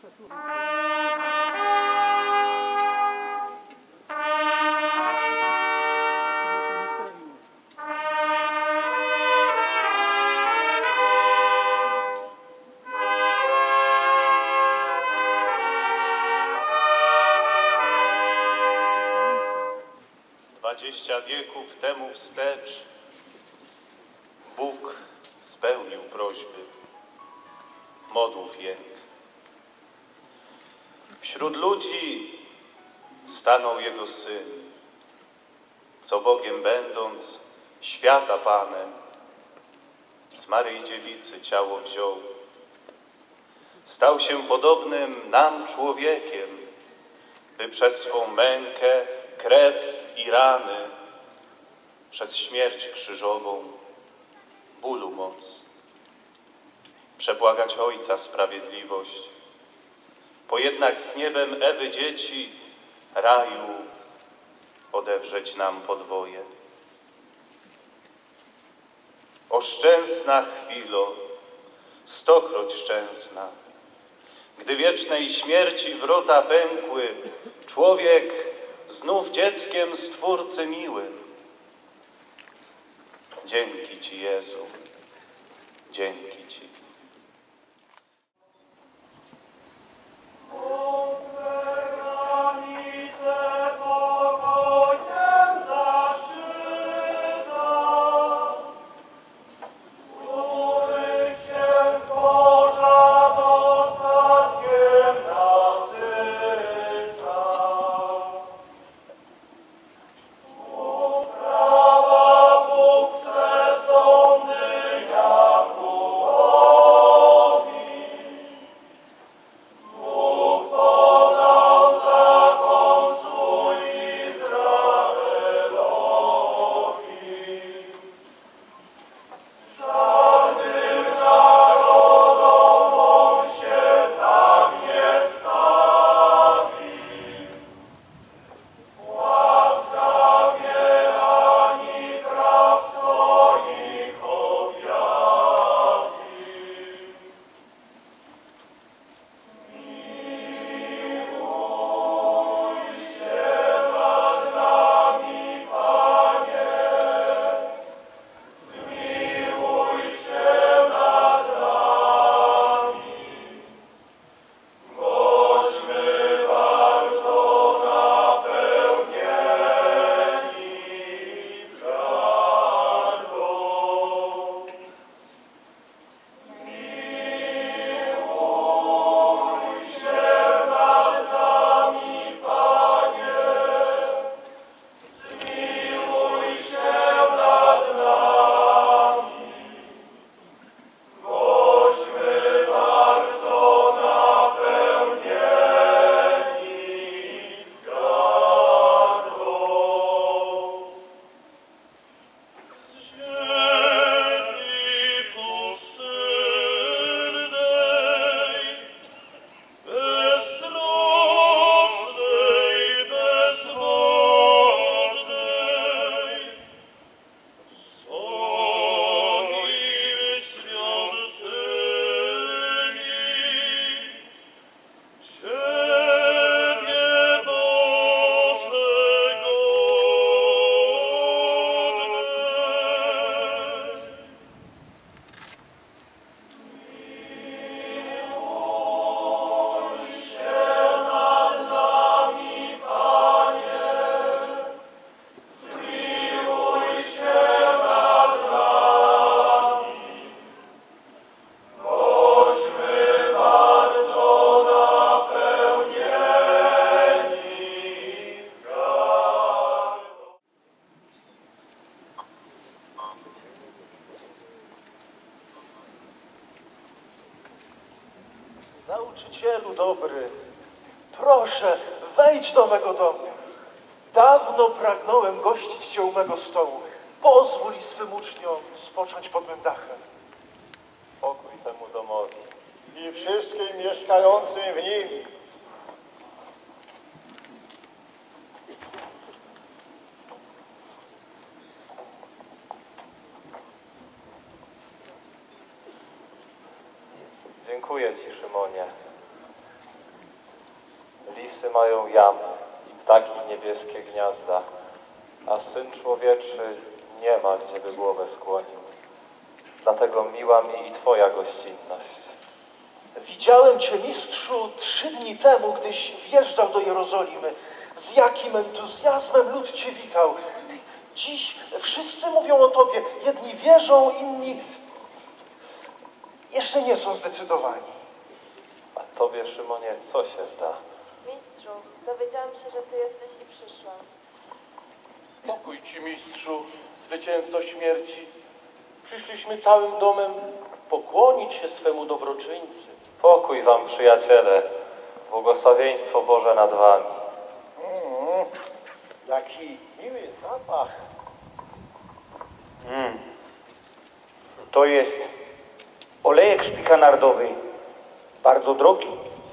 20 wieków temu wstecz Bóg spełnił prośby modłów jęk. Wśród ludzi stanął Jego Syn, co Bogiem będąc, świata Panem, z Maryi Dziewicy ciało wziął. Stał się podobnym nam człowiekiem, by przez swą mękę, krew i rany, przez śmierć krzyżową, bólu moc, przebłagać Ojca sprawiedliwość, pojednać z niebem Ewy dzieci, raju odewrzeć nam podwoje. O szczęsna chwilo, stokroć szczęsna, gdy wiecznej śmierci wrota pękły, człowiek znów dzieckiem Stwórcy miłym. Dzięki Ci, Jezu, dzięki Ci. Nauczycielu dobry, proszę, wejdź do mego domu. Dawno pragnąłem gościć Cię u mego stołu. Pozwól swym uczniom spocząć pod mym dachem. Pokój temu domowi i wszystkim mieszkającym w nim. Dziękuję Ci, Szymonie. Pszenicy mają jamy i ptaki niebieskie gniazda, a Syn Człowieczy nie ma, gdzie by głowę skłonił. Dlatego miła mi i Twoja gościnność. Widziałem Cię, mistrzu, 3 dni temu, gdyś wjeżdżał do Jerozolimy. Z jakim entuzjazmem lud Cię witał. Dziś wszyscy mówią o Tobie. Jedni wierzą, inni jeszcze nie są zdecydowani. A Tobie, Szymonie, co się zda? Mistrzu, dowiedziałam się, że Ty jesteś i przyszłam. Pokój Ci, mistrzu, zwycięzco śmierci. Przyszliśmy całym domem pokłonić się swemu dobroczyńcy. Pokój wam, przyjaciele, błogosławieństwo Boże nad wami. Jaki miły zapach. To jest olejek szpikanardowy, bardzo drogi.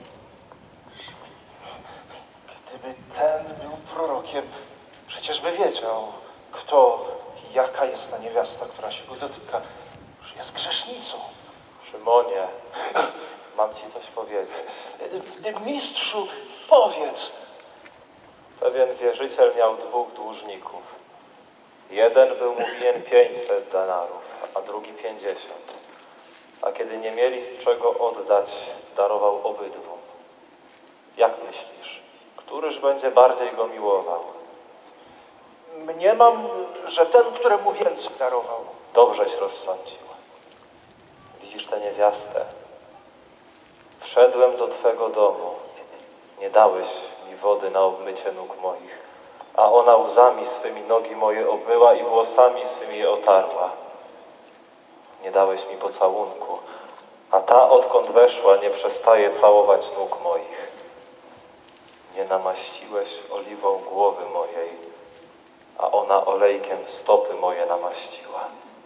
Gdyby ten był prorokiem, przecież by wiedział, kto i jaka jest ta niewiasta, która się go dotyka, że jest grzesznicą. Szymonie, mam ci coś powiedzieć. Mistrzu, powiedz. Pewien wierzyciel miał 2 dłużników. Jeden był mu winien 500 denarów, a drugi 50. A kiedy nie mieli z czego oddać, darował obydwu. Jak myślisz, któryż będzie bardziej go miłował? Mniemam, że ten, któremu więcej darował. Dobrześ rozsądził. Widzisz tę niewiastę? Wszedłem do Twego domu. Nie dałeś mi wody na obmycie nóg moich, a ona łzami swymi nogi moje obmyła i włosami swymi je otarła. Nie dałeś mi pocałunku, a ta, odkąd weszła, nie przestaje całować nóg moich. Nie namaściłeś oliwą głowy mojej, a ona olejkiem stopy moje namaściła.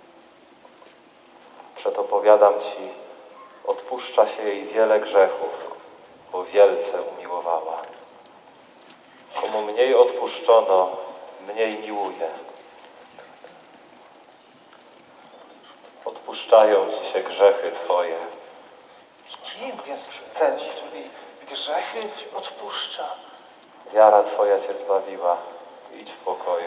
Przeto powiadam Ci, odpuszcza się jej wiele grzechów, bo wielce umiłowała. Komu mniej odpuszczono, mniej miłuje. Odpuszczają Ci się grzechy Twoje. Kim jest ten, który grzechy odpuszcza? Wiara Twoja Cię zbawiła. Idź w pokoju.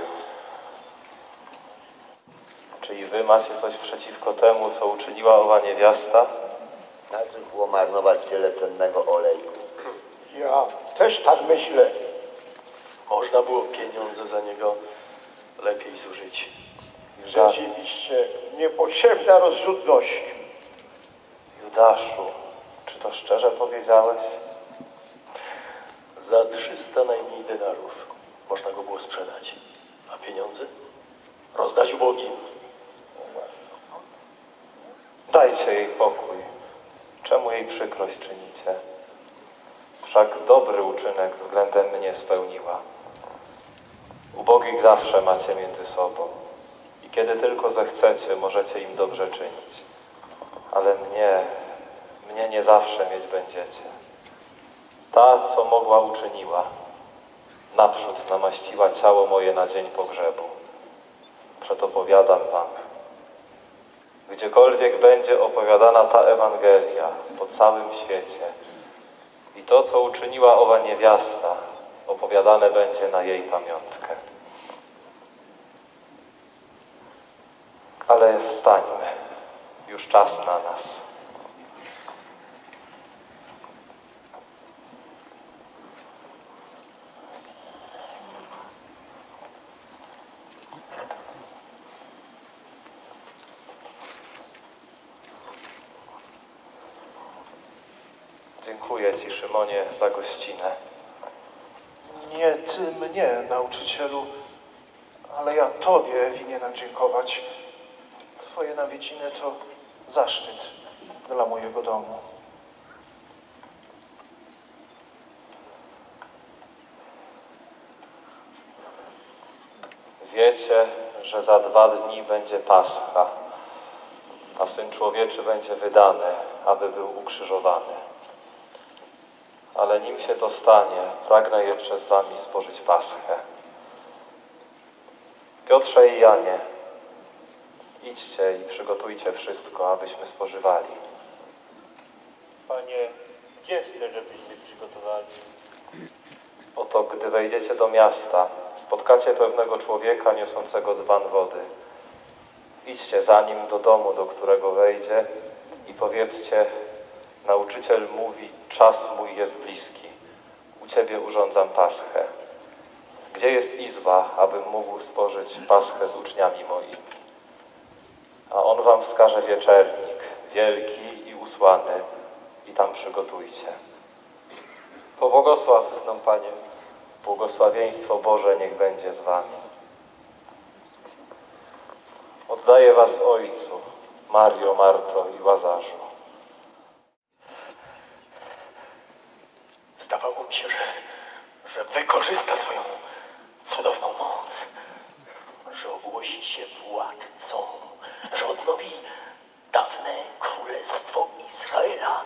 Czy i Wy macie coś przeciwko temu, co uczyniła owa niewiasta? Na co było marnować tyle cennego oleju? Ja też tak myślę. Można było pieniądze za niego lepiej zużyć. Rzeczywiście niepotrzebna rozrzutność. Judaszu, czy to szczerze powiedziałeś? Za 300 najmniej denarów można go było sprzedać. A pieniądze? Rozdać ubogim. Dajcie jej pokój. Czemu jej przykrość czynicie? Wszak dobry uczynek względem mnie spełniła. Ubogich zawsze macie między sobą i kiedy tylko zechcecie, możecie im dobrze czynić. Ale mnie nie zawsze mieć będziecie. Ta, co mogła, uczyniła. Naprzód namaściła ciało moje na dzień pogrzebu. Przeto powiadam wam, gdziekolwiek będzie opowiadana ta Ewangelia po całym świecie i to, co uczyniła owa niewiasta, opowiadane będzie na jej pamiątkę. Ale wstańmy, już czas na nas. Dziękuję Ci, Szymonie, za gościnę. Nie Ty mnie, nauczycielu, ale ja Tobie winienem dziękować. Twoje nawiedziny to zaszczyt dla mojego domu. Wiecie, że za 2 dni będzie Pascha, a Syn Człowieczy będzie wydany, aby był ukrzyżowany. Ale nim się to stanie, pragnę jeszcze z wami spożyć Paschę. Piotrze i Janie, idźcie i przygotujcie wszystko, abyśmy spożywali. Panie, gdzie chcesz, żebyśmy przygotowali? Oto gdy wejdziecie do miasta, spotkacie pewnego człowieka niosącego dzban wody. Idźcie za nim do domu, do którego wejdzie i powiedzcie: nauczyciel mówi, czas mój jest bliski. U Ciebie urządzam paschę. Gdzie jest izba, abym mógł spożyć paschę z uczniami moimi? A on wam wskaże wieczernik, wielki i usłany, i tam przygotujcie. Pobłogosław nam, Panie. Błogosławieństwo Boże niech będzie z wami. Oddaję was Ojcu, Mario, Marto i Łazarzu. Zdawało mi się, że wykorzysta swoją cudowną moc, że ogłosi się władcą, że odnowi dawne królestwo Izraela.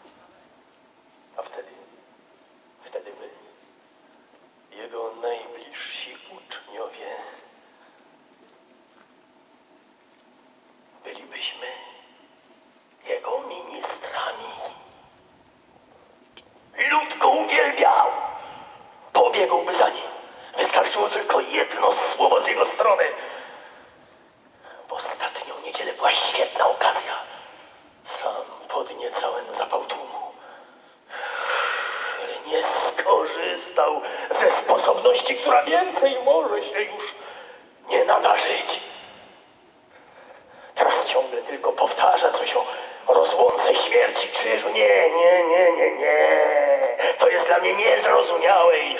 A wtedy my, jego najbliżsi uczniowie, bylibyśmy jego ministrami. Lud go uwielbiał. Pobiegłby za nim. Wystarczyło tylko jedno słowo z jego strony. W ostatnią niedzielę była świetna okazja. Sam podniecałem zapał tłumu. Ale nie skorzystał ze sposobności, która więcej może się już nie nadarzyć. Teraz ciągle tylko powtarza coś o rozłące, śmierci, krzyżu. Nie. To jest dla mnie niezrozumiałe i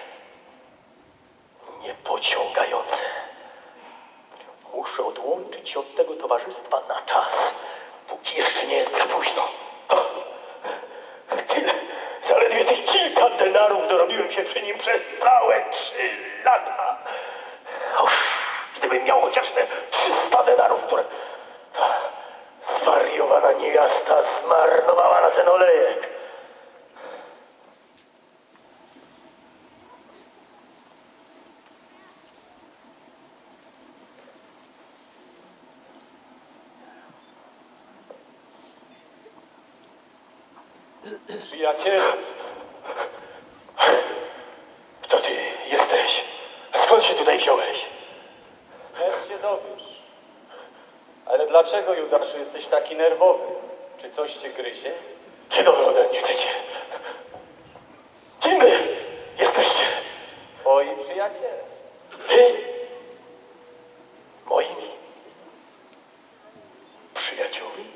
niepociągające. Muszę odłączyć się od tego towarzystwa na czas, póki jeszcze nie jest za późno. Tyle, zaledwie tych kilka denarów dorobiłem się przy nim przez całe 3 lata. Gdybym miał chociaż te 300 denarów, które zwariowana niejasta zmarnowała na ten olejek. Przyjacielu, Kto ty jesteś? A skąd się tutaj wziąłeś? też się dowiesz. Ale dlaczego, Judaszu, jesteś taki nerwowy? Czy coś cię gryzie? Czego wy ode mnie chcecie? Kim wy jesteście? Twoi przyjaciele. Wy? Moimi przyjaciółmi?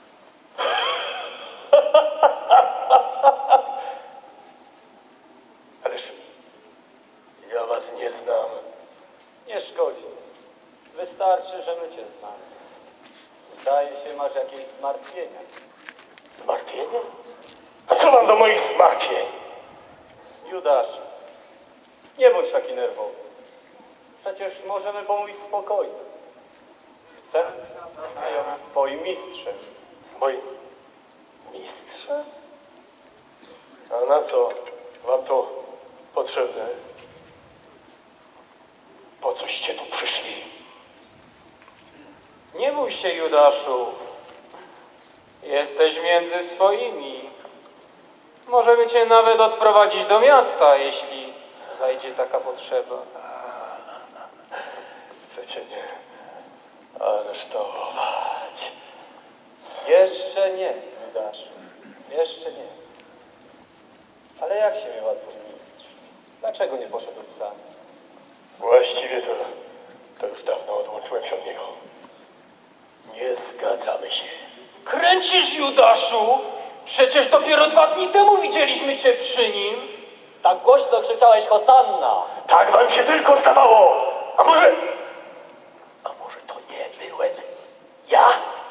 Ależ ja was nie znam. Nie szkodzi. Wystarczy, że my cię znamy. Zdaje się, masz jakieś zmartwienia. Zmartwienie? A co mam do moich zmartwień? Judaszu, nie bądź taki nerwowy. Przecież możemy pomówić spokojnie. Chcę zaznajomić z twoim mistrzem. Z moim mistrzem? A na co wam to potrzebne? Po coście tu przyszli? Nie bój się, Judaszu. Jesteś między swoimi. Możemy cię nawet odprowadzić do miasta, jeśli zajdzie taka potrzeba. Chcecie mnie aresztować? Jeszcze nie, Judaszu. Jeszcze nie. Ale jak się miewa twój mistrz? Dlaczego nie poszedłeś sam? Właściwie to już dawno odłączyłem się od niego. Nie zgadzamy się. Kręcisz, Judaszu? Przecież dopiero 2 dni temu widzieliśmy cię przy nim. Tak głośno krzyczałeś Hosanna. Tak wam się tylko zdawało. A może to nie byłem ja?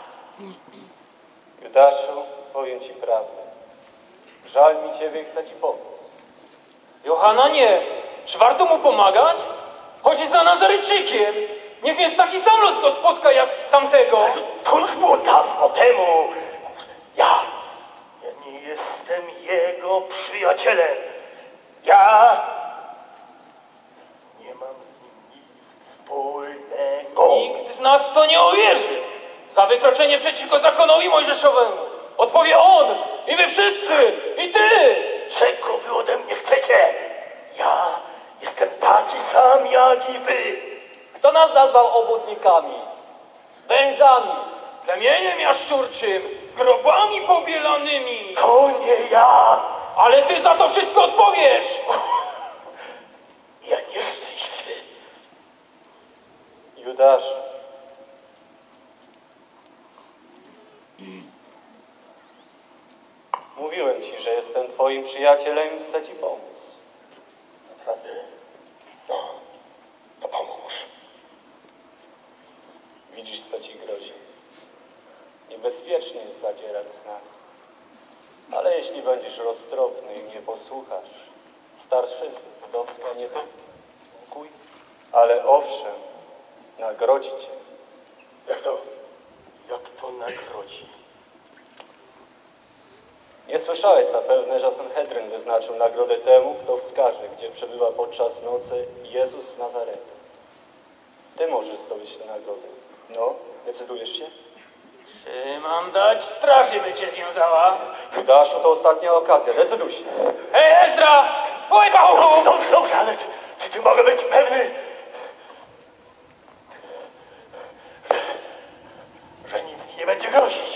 Judaszu, powiem ci prawdę. Żal mi ciebie i chcę ci pomóc. Johana nie. Czy warto mu pomagać? Chodzi za Nazarejczykiem. Niech więc taki sam los go spotka jak tamtego. To już było dawno temu. Ja nie jestem jego przyjacielem. Ja nie mam z nim nic wspólnego. Nikt z nas w to nie uwierzy. Za wykroczenie przeciwko zakonowi mojżeszowemu odpowie on i wy wszyscy, i ty. Czego wy ode mnie chcecie? Ja sam jak i wy. Kto nas nazwał obłudnikami? Wężami. Plemieniem jaszczurczym, grobami pobielanymi. To nie ja. Ale ty za to wszystko odpowiesz! Ja nieszczęśliwy. Judasz. Mówiłem ci, że jestem twoim przyjacielem i chcę ci pomóc. Naprawdę? No, to pomóż. Widzisz, co ci grozi. Niebezpiecznie jest zadzierać z nami. Ale jeśli będziesz roztropny i mnie posłuchasz, starszyzny, wdoska nie to pokój, ale owszem, nagrodzi cię. Jak to nagrodzi? Nie słyszałeś zapewne, że Sanhedryn wyznaczył nagrodę temu, kto wskaże, gdzie przebywa podczas nocy Jezus z Nazaretu. Ty możesz zdobyć tę nagrodę. No, decydujesz się? Czy mam dać straży, by cię związała? Judaszu, to ostatnia okazja, decyduj się. Hej, Ezdra! Oj, pachuchu! Dobrze, ale czy mogę być pewny, że nic mi nie będzie grozić?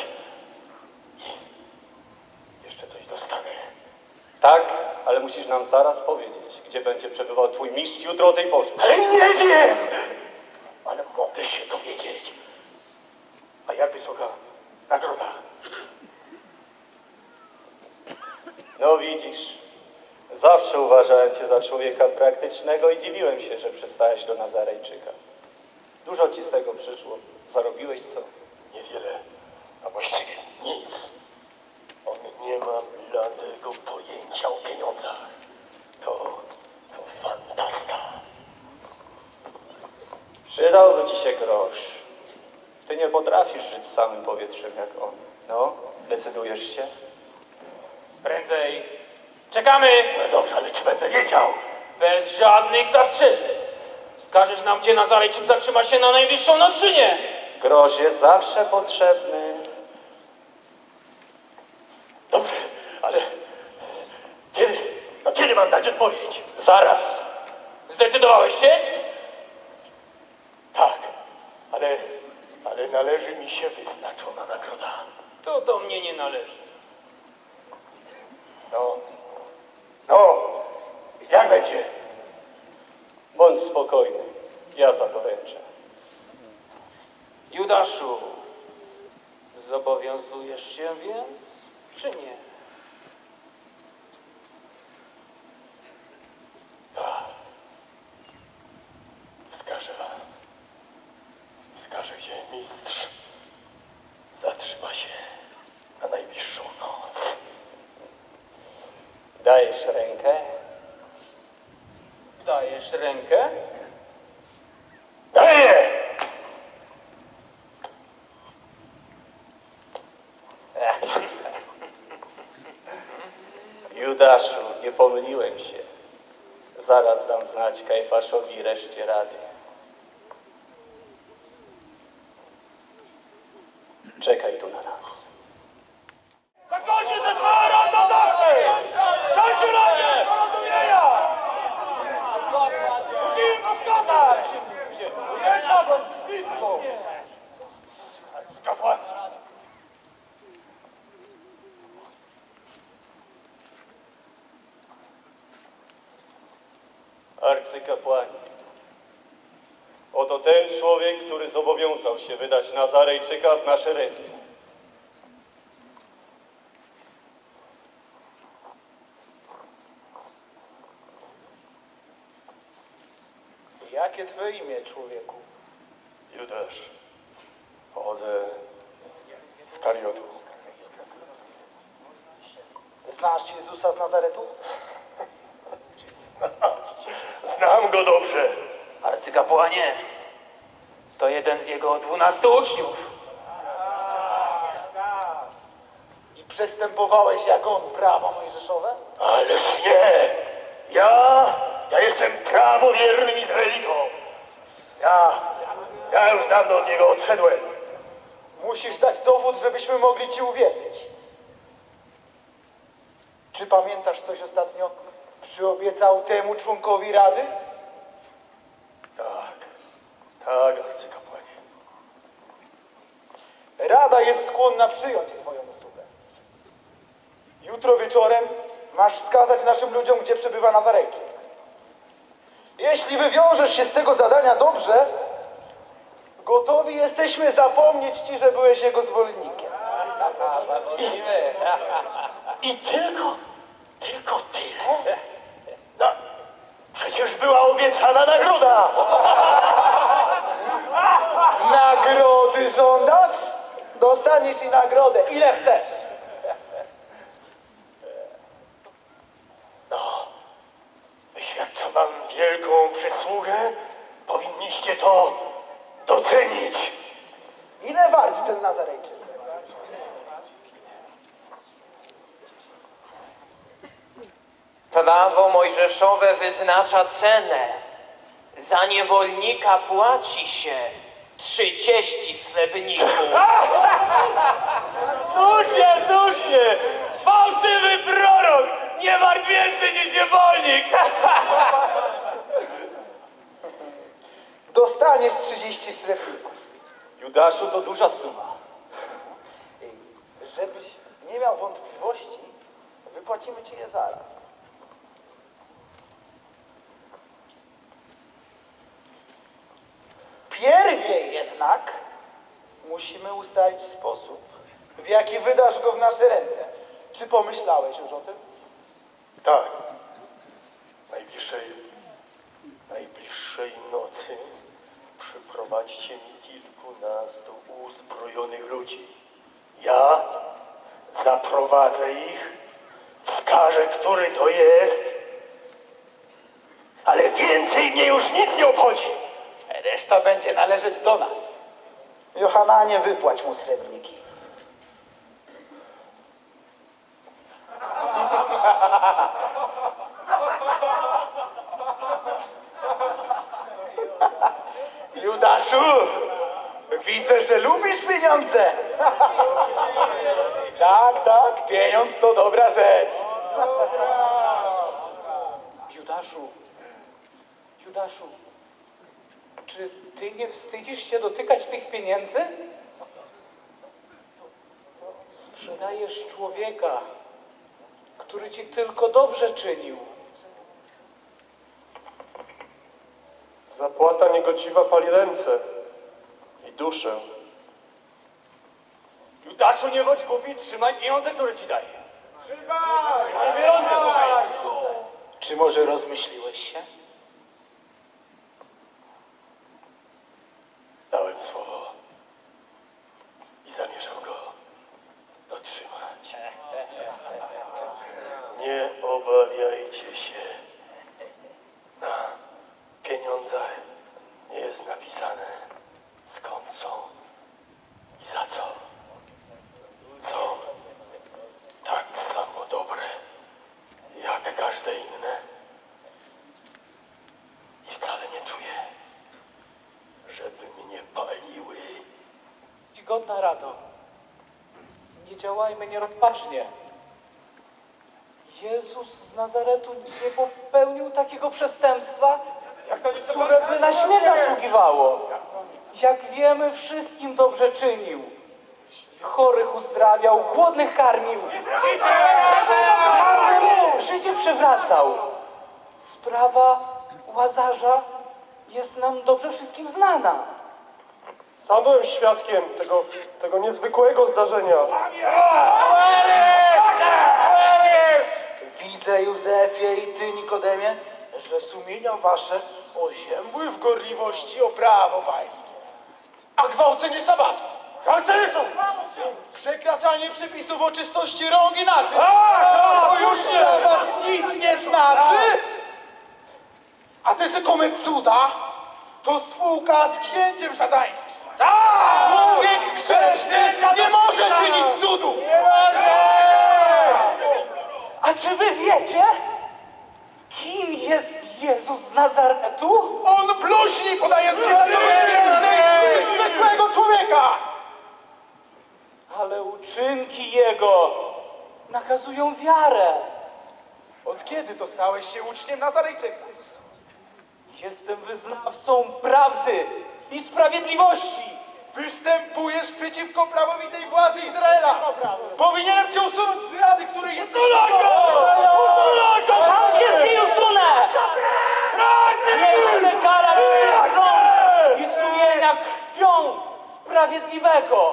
I jeszcze coś dostanę. Tak, ale musisz nam zaraz powiedzieć, gdzie będzie przebywał twój mistrz jutro o tej porze. Ale nie wiem! Ale mogę się dowiedzieć. A jak wysoka nagroda? No widzisz, zawsze uważałem cię za człowieka praktycznego i dziwiłem się, że przystałeś do Nazarejczyka. Dużo ci z tego przyszło. Zarobiłeś co? Niewiele, a właściwie nic. On nie ma bladego pojęcia o pieniądzach. To fantasta. Przydałby ci się grosz. Ty nie potrafisz żyć samym powietrzem jak on. No, decydujesz się? Prędzej. Czekamy! No dobrze, ale czy będę wiedział? Bez żadnych zastrzeżeń. Wskażesz nam, gdzie Nazarejczyk zatrzyma się na najbliższą noc, czy nie? Grosz jest zawsze potrzebny. Dobrze, ale kiedy mam dać odpowiedź? Zaraz! Zdecydowałeś się? Tak, ale należy mi się wyznaczona nagroda. To do mnie nie należy. No, jak będzie? Bądź spokojny. Ja zadoręczę. Judaszu, zobowiązujesz się więc, czy nie? Wskażę, gdzie mistrz zatrzyma się na najbliższą noc. Dajesz rękę? Dajesz rękę? Daję! Judaszu, nie pomyliłem się. Zaraz dam znać Kajfaszowi i reszcie rady. Czekaj tu na nas. Zakończy te swoje randotacje! Dajcie radę! Porozumienia! Musimy go skazać! Urzędna do spisku! Kapłan! Arcykapłani, oto ten człowiek, który zobowiązał się wydać Nazarejczyka w nasze ręce. Jakie twoje imię, człowieku? Judasz, pochodzę z Kariotu. Znasz Jezusa z Nazaretu? Znam go dobrze. Arcykapłanie, to jeden z jego 12 uczniów. I przestępowałeś jak on prawa mojżeszowe? Ależ nie! Ja jestem prawowiernym Izraelitą. Ja już dawno od niego odszedłem. Musisz dać dowód, żebyśmy mogli ci uwierzyć. Czy pamiętasz coś ostatnio przyobiecał temu członkowi Rady? Tak, arcykapłanie. Rada jest skłonna przyjąć twoją usługę. Jutro wieczorem masz wskazać naszym ludziom, gdzie przebywa Nazarejczyk. Jeśli wywiążesz się z tego zadania dobrze, gotowi jesteśmy zapomnieć ci, że byłeś jego zwolennikiem. I tylko tyle? No, przecież była obiecana nagroda. Nagrody żądasz? Dostaniesz i nagrodę, ile chcesz. Wyświadczam wam wielką przysługę. Powinniście to docenić. Ile wart ten Nazarejczyk? Prawo mojżeszowe wyznacza cenę. Za niewolnika płaci się 30 srebrników. Słusznie! Fałszywy prorok! Nie wart więcej niż niewolnik! Dostaniesz 30 srebrników. Judaszu, to duża suma. Żebyś nie miał wątpliwości, wypłacimy ci je zaraz. Pierwie jednak musimy ustalić sposób, w jaki wydasz go w nasze ręce. Czy pomyślałeś już o tym? Tak. Najbliższej nocy przyprowadźcie mi kilkunastu uzbrojonych ludzi. Ja zaprowadzę ich, wskażę, który to jest, ale więcej mnie już nic nie obchodzi. Reszta będzie należeć do nas. Johananie, wypłać mu srebrniki. Judaszu, widzę, że lubisz pieniądze. Tak, pieniądz to dobra rzecz. Judaszu, czy ty nie wstydzisz się dotykać tych pieniędzy? Sprzedajesz człowieka, który ci tylko dobrze czynił. Zapłata niegodziwa pali ręce i duszę. Judaszu, nie bądź głupi, trzymaj pieniądze, które ci daję. Trzymaj pieniądze, Czy może rozmyśliłeś się? Dałem słowo i zamierzam go dotrzymać. Nie obawiajcie się. Na pieniądzach nie jest napisane, skąd są i za co. Są tak samo dobre jak każde inne. I wcale nie czuję, żeby mnie paliły. Czcigodna Rado, nie działajmy nierozważnie. Jezus z Nazaretu nie popełnił takiego przestępstwa, które by na śmierć zasługiwało. Jak wiemy, wszystkim dobrze czynił. Chorych uzdrawiał, głodnych karmił. Zmarłym życie przywracał. Sprawa Łazarza jest nam dobrze wszystkim znana. Sam byłem świadkiem tego niezwykłego zdarzenia. Widzę, Józefie, i ty, Nikodemie, że sumienia wasze oziębły w gorliwości o prawo pańskie. A gwałcenie szabatu? Gwałcenie są! Przekraczanie przepisów o czystości rąk i naczyń. To już dla was nic nie znaczy? A te rzekome cuda to spółka z księciem szatańskim. Człowiek grzeszny nie może czynić cudu. A czy wy wiecie, kim jest Jezus z Nazaretu? On bluźni, podając się więcej niż zwykłego człowieka. Ale uczynki Jego nakazują wiarę. Od kiedy to stałeś się uczniem Nazarejczyka? Jestem wyznawcą prawdy i sprawiedliwości. Występujesz przeciwko prawowitej władzy Izraela. Powinienem cię usunąć z rady, której jest... Sam się z niej usunę! Nie chcę karać stron i sumienia krwią sprawiedliwego.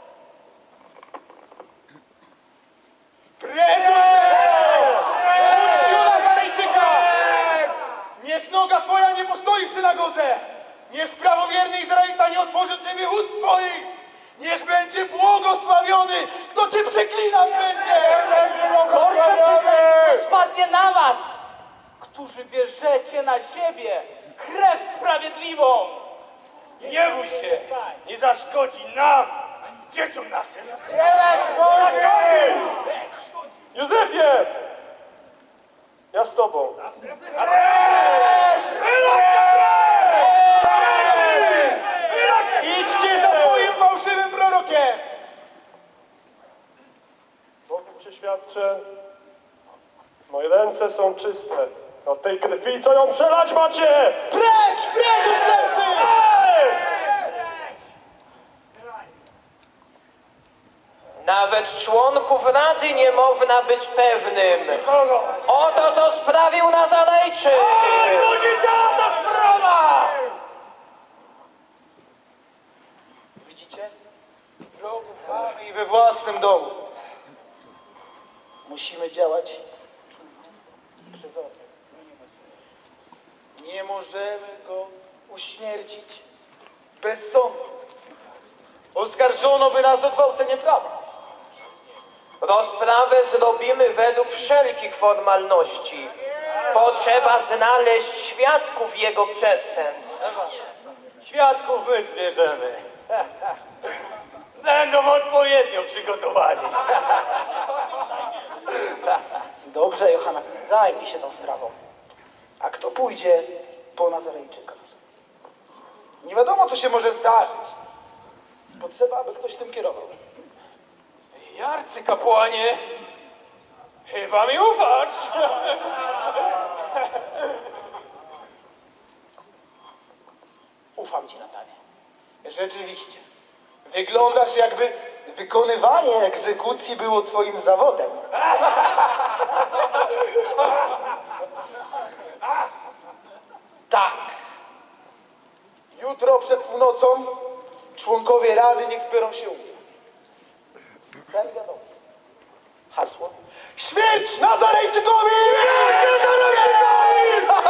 Niech noga twoja nie postoi w synagodze! Niech prawowierny Izraelita nie otworzy ciebie ust swoich! Niech będzie błogosławiony, kto cię przeklinać będzie! Gorsze przekleństwo spadnie na was, którzy bierzecie na siebie krew sprawiedliwą. Nie bój się! Nie zaszkodzi nam, dzieciom naszym! Józefie! Ja z tobą. Idźcie za swoim fałszywym prorokiem! Bogiem cię świadczę, moje ręce są czyste od tej krwi, co ją przelać macie! Precz! Precz od sercy! Nawet członków rady nie można być pewnym. Oto to sprawił Nazarejczyk. ta sprawa! Widzicie? Wrogów mamy i we własnym domu. Musimy działać przezornie. Nie możemy go uśmiercić bez sądu. Oskarżono by nas o gwałcenie prawa. Rozprawę zrobimy według wszelkich formalności. Potrzeba znaleźć świadków jego przestępstw. Świadków my zbierzemy. Będą odpowiednio przygotowani. Dobrze, Johana, zajmij się tą sprawą. A kto pójdzie po Nazarejczyka? Nie wiadomo, co się może zdarzyć. Potrzeba, aby ktoś tym kierował. Arcykapłanie, chyba mi ufasz. Ufam ci, Natanie. Rzeczywiście. Wyglądasz, jakby wykonywanie egzekucji było twoim zawodem. Tak. Jutro przed północą członkowie Rady niech zbiorą się u mnie. Cel wiadomo. Hasło. Śmierć Nazarejczykowi! Śmierć Nazarejczykowi!